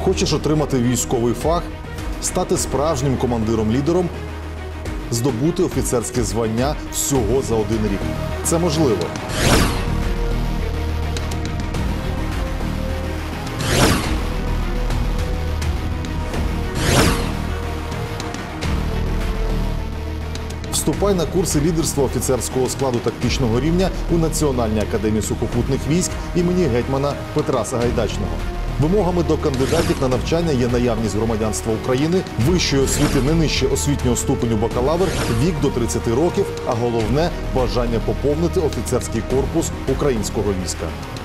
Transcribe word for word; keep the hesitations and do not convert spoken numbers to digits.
Хочеш отримати військовий фах, стати справжнім командиром-лідером, здобути офіцерське звання всього за один рік. Це можливо. Вступай на курси лідерства офіцерського складу тактичного рівня у Національній академії сухопутних військ імені гетьмана Петра Сагайдачного. Вимогами до кандидатів на навчання є наявність громадянства України, вищої освіти не нижче освітнього ступеню бакалавр, вік до тридцяти років, а головне – бажання поповнити офіцерський корпус українського війська.